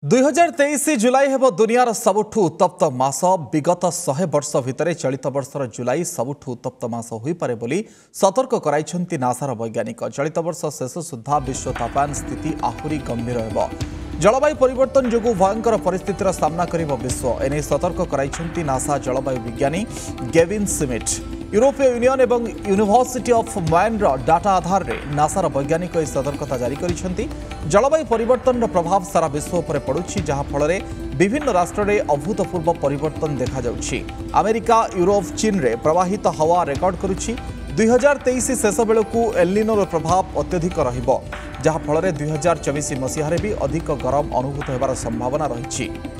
2023 जुलाई हेब दुनियार सबुठु उत्तप्त मास विगत 100 वर्ष भितर चलित वर्षर जुलाई सबुठु उत्तप्त मास होई पारे बोली सतर्क कराइछन्ति नासार वैज्ञानिक। चलित वर्ष शेष सुद्धा विश्व तापमान स्थिति आहुरी गंभीर हेब। जलवायु परिवर्तन जोगु भयंकर परिस्थितिर सामना करिब विश्व। एने सतर्क कराइछन्ति नासा जलवायु विज्ञानी गेविन स्मिथ। यूरोपीय यूनियन एवं यूनिवर्सिटी ऑफ माइंड्र डाटा आधार में नासार वैज्ञानिक यह सतर्कता जारी करिसेंति। जलवायु परिवर्तन प्रभाव सारा विश्व पर पड़ुछि, जहाँ फल विभिन्न राष्ट्र में अभूतपूर्व परिवर्तन देखा जाउछि। अमेरिका, यूरोप, चीन रे प्रवाहित हवा रेकर्ड करुछि। 2023 शेष बेलू एल्निनोर प्रभाव अत्यधिक रहिबो, जहाँ फल 2024 मसीह भी अधिक गरम अनुभूत होबार संभावना रही।